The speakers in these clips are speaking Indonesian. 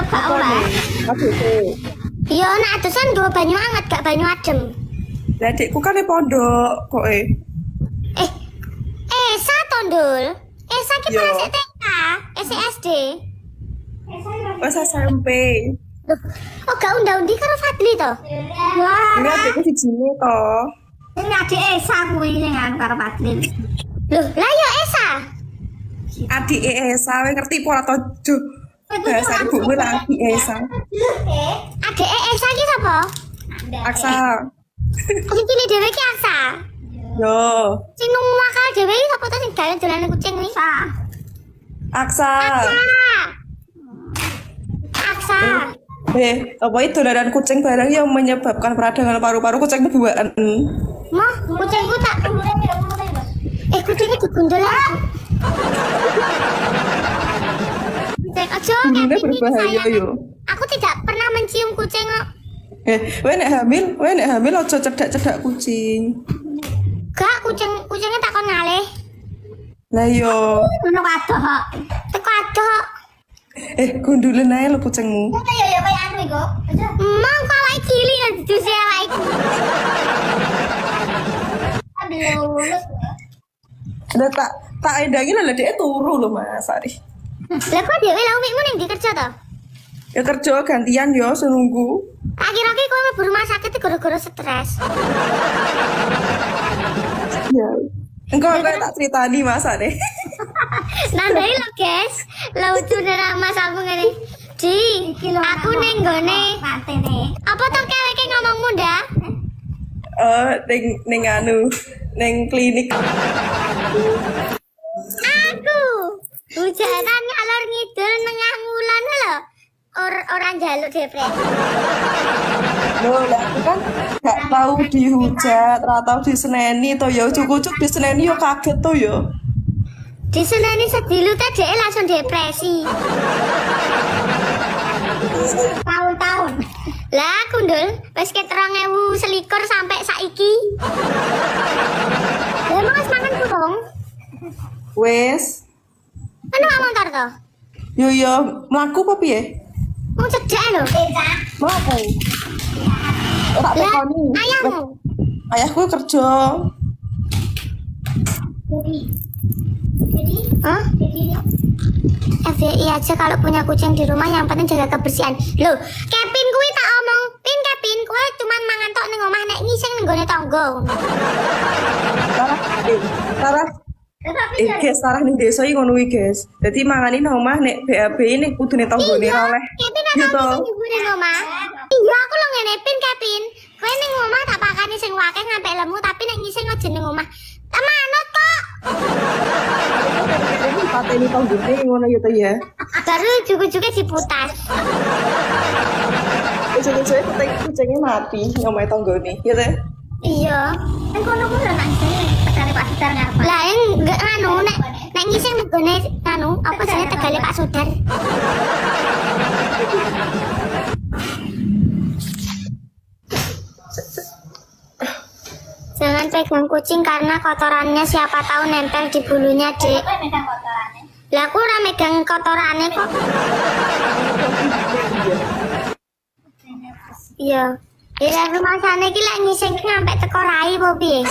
Gak oleh. Iya, nek adosan nggo banyu anget gak banyu adem. Lah adikku kan di pondok kok Esa tondol. Esa ki pas TK, SD. Pas SMP. Loh, oh gak undang-undi karo Fadli to? Wah. Ini adikku sijine to. Ini adik Esa kuwi sing karo Fadli. Loh, lah ya Esa. Adik Esa, ngerti pola to? Bahasa ibumu lagi Esa. Adik Esa ki sapa? Aksa. Sing cilik dhewe ki Aksa. Yo. Sing nang makal dhewe iki sapa to sing jalan-jalan kucing iki? Aksa. Aksa. Apa itu dolanan kucing barang yang menyebabkan peradangan paru-paru kucing kebuaan. Mah, kucingku tak kucingnya digundul ya. Aja Ini berbahaya yo. Aku tidak pernah mencium kucing kok. Kowe nek hamil aja cedak-cedak kucing. Gak, kucingnya takon ngalih. Lah yo. Ngono kadok. Teko adok. Gundulen ae lho kucingmu. Ya kaya anu iku. Mau kok awake cilik ya diduse awake. Aduh. Udah tak endangin lah dia turu loh Mas Ari. Lah kok dhewe lah umikmu ning ndi kerja to? Ya kerja gantian yo senunggu. Akhir-akhir kowe mlebu rumah sakit gara-gara stres. Ya. Engkau tak ceritani Mas Ari. Nandai lo guys, lucu dari masalmu ngene. Di, aku ning gone Matene. apa to keweke ngomong munda? Neng klinik. Aku hujanan ngalor ngidul nengah wulan lho. Orang jaluk depresi. Loh, lah aku kan gak tahu dihujat, ora tahu diseneni to ya cukup diseneni yo kaget to yo. Diseneni sedilu teh dhek langsung depresi. Tahun-tahun. Lah kundul wis ket 2021 sampai saiki. Lah emang wis mangan kurung? Wes. Anu gak montor to? Yo mlaku apa piye? Mau cedek lho. Mlaku. Ora Lah tekoni. ayahmu. Ayahku kerja. Hah? FYI aja kalau punya kucing di rumah yang penting jaga kebersihan. Loh, Kevin kuwi tak omong, Kevin kuwi cuman mangan tok ning omah nek ngising ning gone tangga. Sarah. Guys, Sarah ning desa iki ngono iki, guys. Dadi mangani nang omah nek BAB nek kudune tanggane ra oleh. Kevin ana sing ning omah. Iya, aku lo ngene Kevin. Kowe ning omah tak pakani sing wakeh ngampe lemu tapi nek ngising aja ning omah. Tak manut kok. Ini pateni tanggane ngono ya to ya. Baru juga diputas. Ujung-ujungnya kucingnya mati ngomongin tanggane, ya teh? Iya. Kan kono ku lho nang sini Tegale Pak Sudar ngapa? Lah enggak anu nek ngising nggone anu apa jenenge Tegale Pak Sudar. Jangan pegang kucing karena kotorannya siapa tahu nempel di bulunya, Dek. Kowe megang kotorane. Lah aku ora megang kotorannya kok. Iya. Ya rumah sana iki lek ngising sampai teko rai apa piye?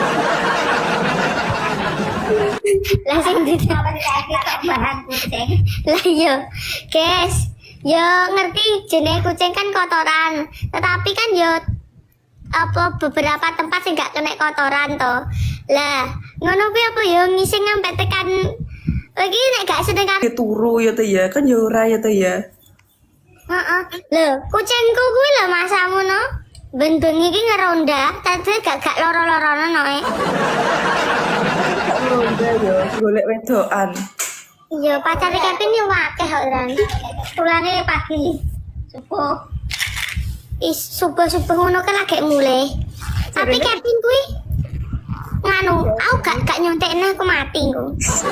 Lah sing bahan kucing. Lah iya, guys. Ya ngerti jenenge kucing kan kotoran, tetapi kan ya apa beberapa tempat sih gak kena kotoran to. Lah, ngono kuwi apa ya ngising sampai tekan lagi nek gak sedengar Turu ya teh ya, kan ya ora ya teh ya. Heeh. Lho, kucingku kuwi lho masamu no. Bendung iki ngeronda, tadi gak loro-lorono no. Gak ronda ya, golek wedokan. Iya, pacar Kevin yo akeh kok Ran. Pulane pagi. Subuh. Subuh-subuh ngono kan lagi mulai. Tapi Kevin kuwi nganu, aku gak nyontekne aku mati ku.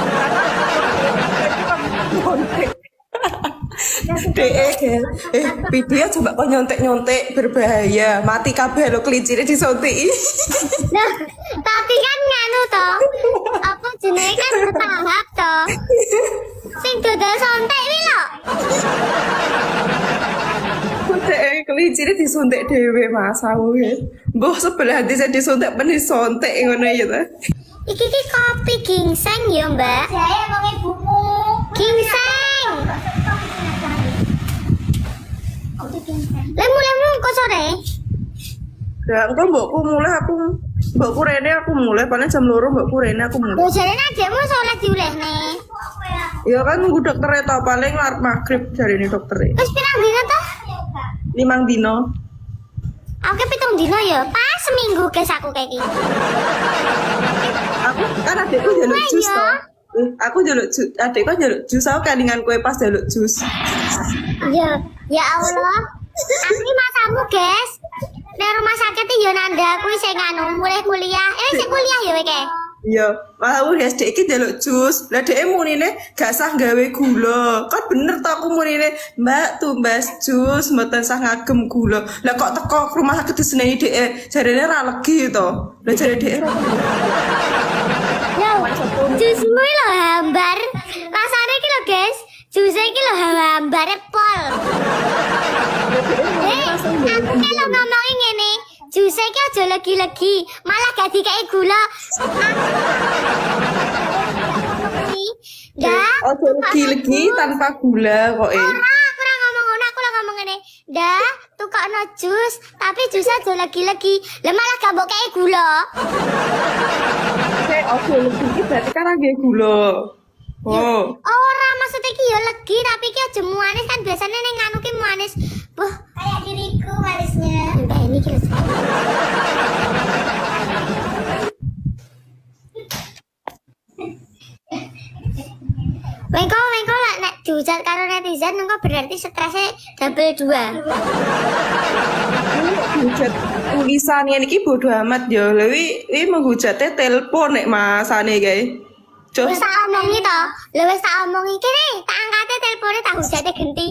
Video coba kok nyontek berbahaya, mati kabeh lo kelincire disontek. Nah, tapi kan nganu to. Apa jenenge kan bertahap to. Sing dodol sontek iki lho. Kelinci disuntik dhewe Mas aku ya. Mbah sebelah hati saya disuntik ben disontek ngono ya ta. Iki kopi ginseng ya, Mbak. Saya mau ibumu. Ginseng. Lemu kok sore? Ya engko mbokku mulai mbokku rene aku mulai paling jam 2 mbokku rene aku mulai. Lho jarene adekmu salat diulehne. Ya kan nunggu dokter ta paling arep maghrib jarine dokter. Wis pirang dina to? 5 dino. Aku 7 dina ya, pas seminggu guys aku kayak gini. Aku kan adekku jaluk jus to. Aku jaluk jus, adekku jaluk jus aku kelingan kowe pas jaluk jus. Ya Allah. Aku iki masamu, guys. Nek rumah sakit ya nanda kuwi sing anu mulai kuliah. Sing kuliah ya kowe. Iya, mau SD iki jaluk jus. Lah dhek munine gak sah gawe gula. Kan bener to aku munine, Mbak tumbas jus mboten sah ngagem gula. Lah kok teko rumah sakit diseneni dhek jarene ra legi to. Lah jare dhek ra. Jusmu lho hambar. Rasane iki lho, guys. Jus iki lho hambare pol. Aku kalau ngomongin ngene, jus iki aja legi-legi, malah gak dikei gula. Ojo legi-legi tanpa gula kok Aku ora ngomong ngono, aku lho ngomong ngene. Dah, tukokno jus, tapi jus aja legi-legi. Lah malah gak mbok kei gula. Ojo legi berarti kan nggih gula. Oh. Ora maksudnya iki ya legi tapi iki aja manis kan biasanya ning anu ki manis. Wah, kayak diriku manisnya. Mbak ini ki. Wengko lah nek dihujat karo netizen engko berarti stresnya double 2. Hujat tulisan iki bodo amat ya. Lha wi menghujate telepon nek masane kae. Wis tak omongi to. Lha wis tak omongi kene, tak angkate telepone tak hujate genti.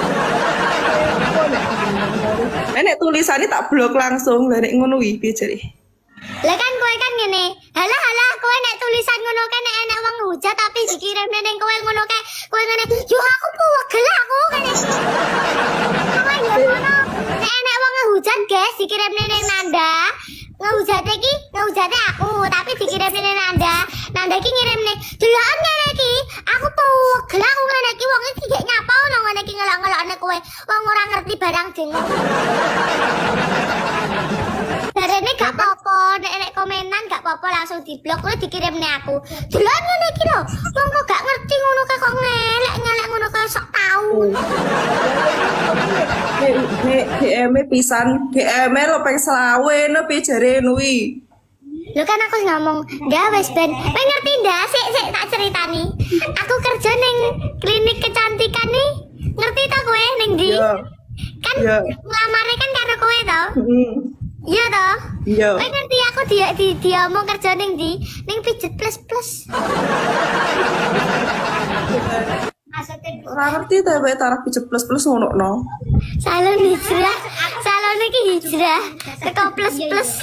Nek tulisane tak blok langsung. Lah nek ngono wi piye jare? Lah kan kowe kan ngene. Halah kowe nek tulisan ngono kan nek enek wong hujat tapi dikirimne ning kowe ngono kae. Kowe ngene, "Yo aku pegel aku ngene." Kowe yo ngono. Nek enek wong ngehujat, guys, dikirimne ning Nanda. Ngehujate aku, tapi dikirimne ning Nanda. Nanda iki ngirimne, "Deloken ngene iki, aku pegel aku ngene iki wong iki gak nyapa ono ngene iki ngelok-ngelokne kowe. Wong ora ngerti barang dene." Darene gak apa-apa, nek komenan gak apa-apa langsung diblok terus dikirimne aku. Delok ngene iki lho, wong kok gak ngerti ngono kae kok ngelek ngono kae sok tau. Nek DM pisan, DM lo peng selawe no piye jare nuwi. Lho kan aku ngomong, "Nggak wes Ben, kowe ngerti ndak? Sik tak ceritani. Aku kerja ning klinik kecantikan nih. Ngerti ta kowe ning ndi?" Kan nglamare kan karo kowe to? Iya toh? Iya. Kowe ngerti aku dia mau kerja ning ndi? Ning pijet plus. Ora ngerti ta wae taraf pijet plus ngono no. Salon hijrah. Salon iki hijrah. Teko plus.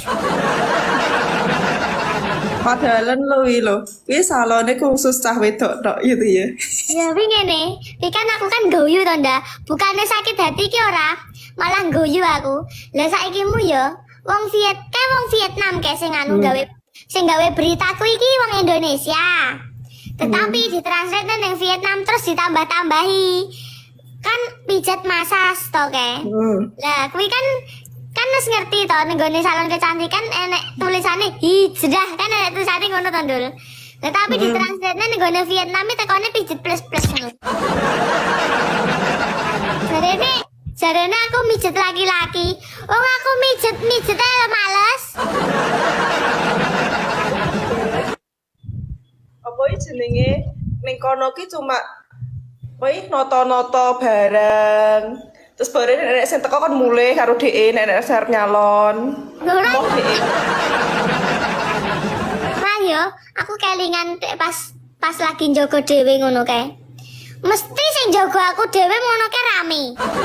Padahal lo wi lo. Ki salone khusus cah wedok tok gitu ya. Ya ngene. Iki kan aku kan guyu to ndak. Bukannya sakit hati ki ora, malah guyu aku. Lah saikimu ya wong Vietnam kayak sing gawe beritaku iki wong Indonesia. Tetapi ditranslate nang Vietnam terus ditambah-tambahi. Kan pijat masas to kae. Lah kuwi kan wis ngerti to ning gone salon kecantikan enek tulisane hijrah kan enek tulisane ngono to Ndul. Tetapi ditranslate nang gone Vietnam iki tekone pijat plus ngono. Jarene aku mijet laki-laki. Wong aku mijet ae males. Apa iki jenenge ning kono ki cuma kowe noto-noto bareng. Terus bareng nek sing teko kan mulai karo DE nek arep nyalon. Ora. Ayo, aku kelingan pas lagi njogo dhewe ngono kae. Mesti sing jaga aku dhewe ngono ke rame.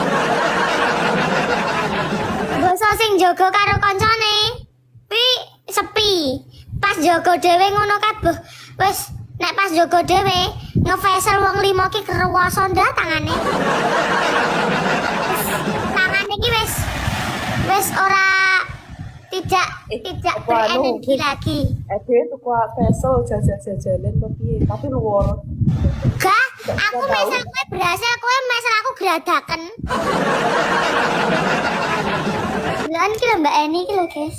Basa sing jaga karo kancane kuwi sepi. Pas jaga dhewe ngono kabeh wis nek pas jaga dhewe ngefacial wong 5 ki keruwoso ndak tangane. Tangane ki wis berenergi lagi. Tuku peso jajan-jajanan kok piye? Tapi luar. Gak, aku mesel kowe berhasil, kowe mesel aku geradaken. Lan iki lho Mbak Eni iki lho, guys.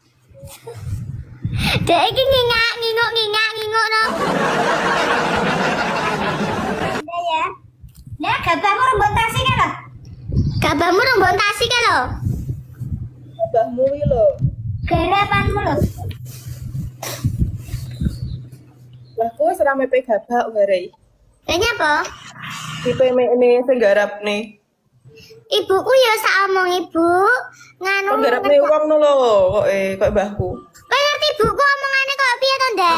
Dek iki ngingok no. Ya. Ya, gabahmu rembon tasi kan lho? Gabahmu rembon tasi kan lho? Mbahmu iki lho. Garapanmu lho. Lah kowe ora mepe gabah garei. Lah nyapa? Tipe mene sing garapne. Ibuku ya sak omong ibu nganu. Kok garapne wong no lho kok mbahku. Kowe ngerti ibuku omongane kok piye to, Ndek?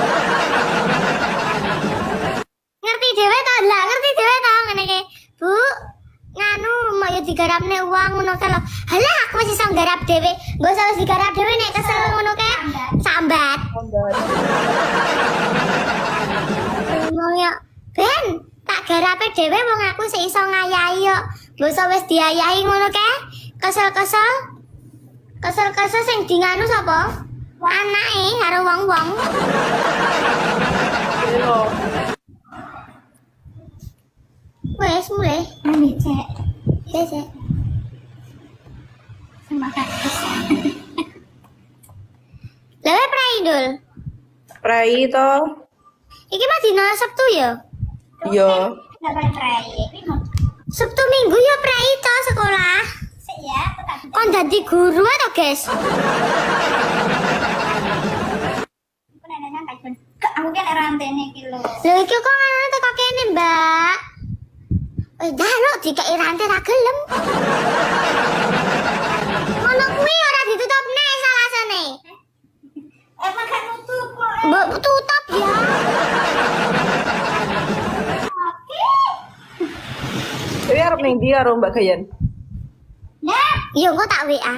Ngerti dhewe to? Lah ngerti dhewe to ngene iki. Bu, nganu mau ya digarapne uang ngono kae lho. Halah aku wis iso nggarap dhewe. Nggo usah wis digarap dhewe nek kesel ngono kae sambat. Ngono Ben, tak garape dhewe wong aku sik iso ngayahi kok. Nggo usah wis diayahi ngono kae. Kesel-kesel. Kesel-kesel sing di nganu sapa? Anake karo wong-wong. Wes mulai. Mami cek. Wes. Semangat. Lewe prai Dul. Prai to. Iki mah dina Sabtu ya? Iya. Enggak boleh pray. Sabtu Minggu ya prai to sekolah. Sik ya, aku tak Kon dadi guru to, guys? aku neneknya kayak ben. Aku kan rantene iki lho. Lho iki kok ngono teko kene, Mbak. Wis dah lho dikai rantai ra gelem. Ngono kuwi ora ditutup nek salasane. Emang kan nutup kok. Mbok tutup ya. Kowe arep ning ndi karo Mbak Gayan? Nah, Yo kok tak WA.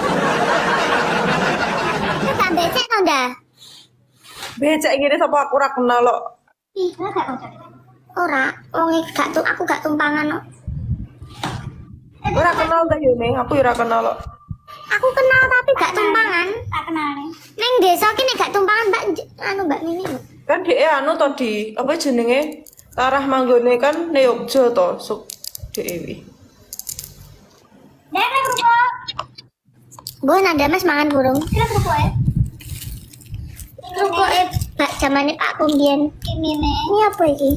Kita tak becek to, Nda? Becek ngene sapa aku ora kenal kok. ih, enggak kok. Ora, wong iki aku gak tumpangan kok. Ora kenal ta yo ning, aku ora kenal kok. Aku kenal tapi gak tumpangan. Tak kenal nih. Ning desa ki nek gak tumpangan Mbak Mbak Mimi lho. Kan dhek anu to di apa jenenge? Tarah manggone kan ning Yogya to, suk dhewe. Nah, kerupuk. Bu nanda Mas mangan burung. Kira kerupuk ya? Kerupuk Mbak zamane Pak Kumbien. Ini nih. Ini apa iki?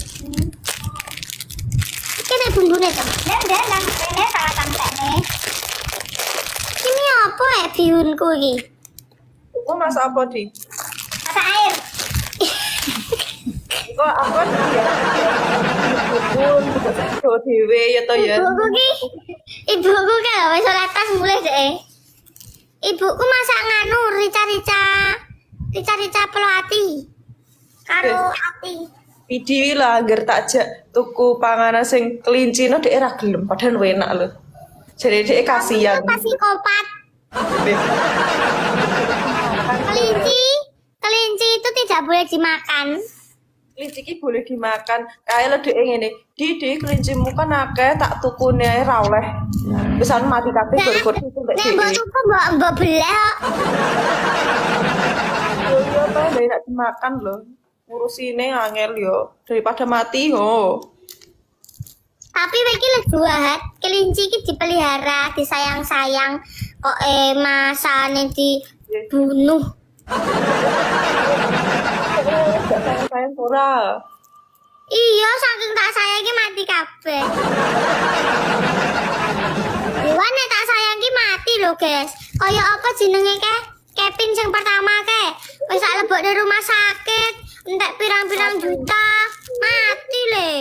Iki nek bumbune to. Dan ini salah kantek nih. Ini apa bihunku iki? Kok masak apa di? Masak air. Kok aku kan ya. Kok dhewe ya to ya. Ibuku ki lho wis ora tas mulai deh. Ibuku masak nganu rica pelati. Karo ati. Pidi lah agar tak jak tuku panganan sing kelinci no dhek ora gelem padahal enak lho. Jadi dhek kasihan. Kasih kopat. Kelinci itu tidak boleh dimakan. Kelinci ki boleh dimakan. Kae lho dhek ngene. Di kelincimu kan akeh tak tukune ae ra oleh. Pisan mati kabeh gor-gor itu mbek Nek mbok tuku mbok beleh kok. Yo to ndek nak dimakan lho. Ngurusine angel yo daripada mati yo. Tapi iki lho jahat, kelinci iki dipelihara, disayang-sayang kok masane dibunuh. Sayang ora. Iya, saking tak sayangi mati kabeh. Dewan nek tak sayangi mati lho, guys. Kaya apa jenenge ke? Kevin sing pertama ke. Wis sak lebokne rumah sakit, entek pirang-pirang juta, mati le.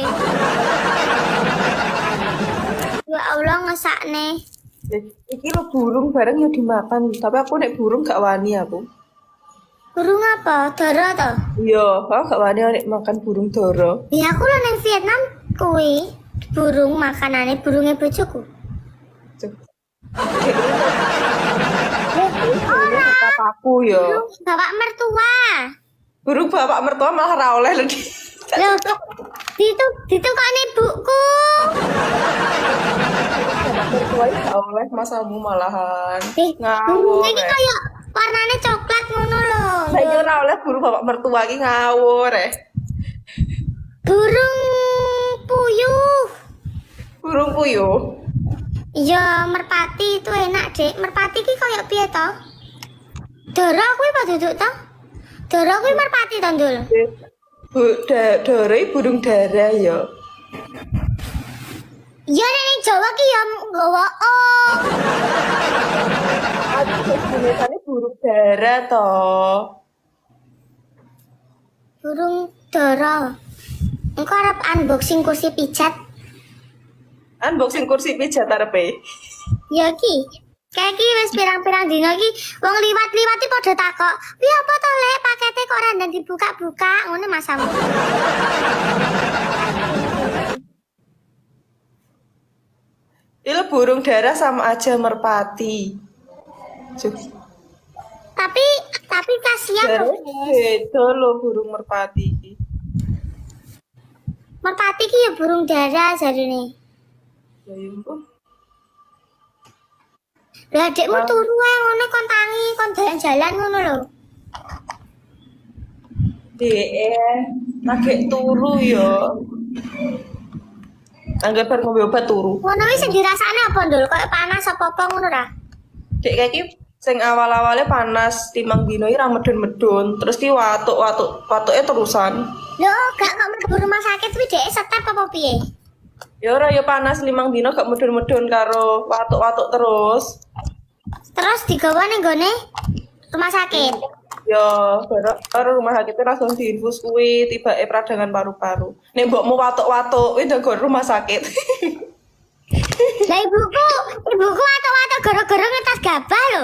Ya Allah ngesakne. Iki lo burung bareng ya dimakan, tapi aku nek burung gak wani aku. Burung apa? Dara to? Iya, aku gak wani nek makan burung dara. Ya aku lho nang Vietnam kuwi burung makanane burunge bojoku. Ora. Aku ya. Burung bapak mertua. Burung bapak mertua malah ra oleh lho. Loh, ditukokne ibuku. Bapak mertua gak oleh masamu malahan. Burung iki kaya warnane coklat ngono lho. Lah iki ora oleh burung bapak mertua iki ngawur Burung puyuh. Burung puyuh. Ya merpati itu enak, Dek. Merpati ki koyo piye to? Dara kuwi apa duduk to? Dara kuwi merpati to, Ndul? Dara burung dara ya. Ya nek Jawa ki ya nggawa o. Jenisane burung dara to. Burung dara. Engko arep unboxing kursi pijat. Unboxing kursi pijat arepe. Ya ki. Kayak ki wis pirang-pirang dina ki wong liwat-liwat iki padha takok, "Piye apa to, Lek? Pakete kok ora ndan dibuka-buka?" Ngono masamu. Itu burung dara sama aja merpati. Tapi kasihan loh. Beda lo burung merpati. Merpati ki ya burung dara jarine. Ya ampun. Lah adekmu turu ae ngono kon tangi, kon jalan-jalan ngono lho. Lagi turu ya. Anggap bar ngombe obat turu. Ngono wis sing dirasakne apa, Ndul? Kayak panas apa ngono ra? Dek kayak ki sing awal-awalnya panas, timang dino iki ra medun-medun, terus ki watuke terusan. Lho, gak kok mlebu rumah sakit kuwi dhek step apa piye? Ya ora ya panas limang dino gak medun-medun karo watuk-watuk terus. Terus digawa ning gone rumah sakit. Ya, karo rumah sakitnya langsung diinfus kuwi, tibake peradangan paru-paru. Nek mbokmu watuk-watuk kuwi ndang rumah sakit. Lah ibuku watuk-watuk gara-gara ngetas gabah lho.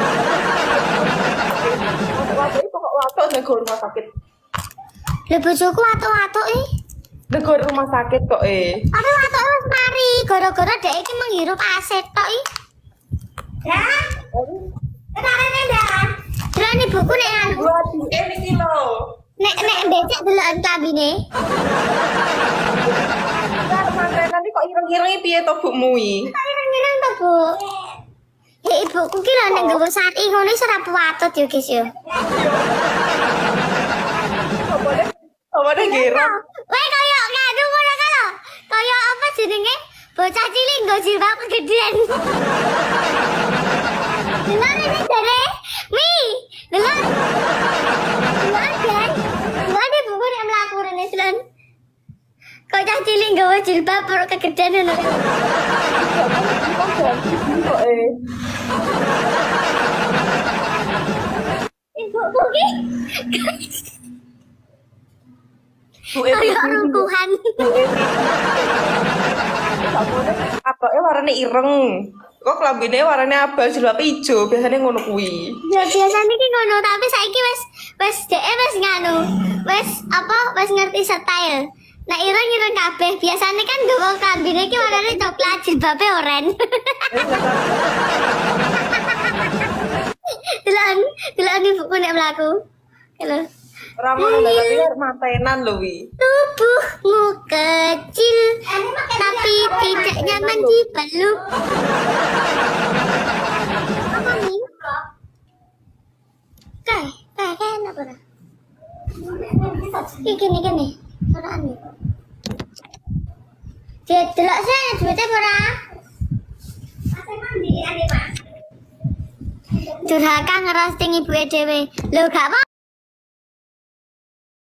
Watuk iki pokok watuk ndang rumah sakit. Lah bojoku watuk-watuk Ndang rumah sakit kok Tapi watuk wis mari gara-gara dhek iki menghirup aset tok Lah. Kenarene ndak? Drone ibuku nek anu. Buat iki lho. Nek becek deloken klambine. Nanti kok ireng-ireng piye to bukmu iki? Ireng-ireng to, Bu. Ya ibuku ki lho nek nggawa sari ngono wis ora puwatut yo, guys yo. Apa deh gerong? Weh koyo ngadu ngono kan lho. Koyo apa jenenge? Bocah cilik nggo jilbab kegedean. Dengar ini jare. Mi, dengar. Dengar kan? Dengar deh buku nek mlaku rene Slan. Bocah cilik nggawa jilbab perut kegedean ngono. Ibuku ki. Kayak rungkuhan. Atoke warnane ireng. Kok klambine warnane abang jilbab ijo, biasanya ngono kuwi. Ya biasanya ki ngono, tapi saiki wis dhek wis nganu. Wis ngerti style. Nek ireng kabeh, biasanya kan nggawa klambine ki warnane coklat, jilbabe oren. Delan ibuku nek mlaku. Halo. Ramane tapi mantenan lho wi. Tubuhmu kecil tapi tidak nyaman dipeluk. Apa nih? Kayak apa dah? Gini. Oraan nih. Dia delok sih duitnya ora. Durhaka ngerosting ibuke dhewe. Lho gak apa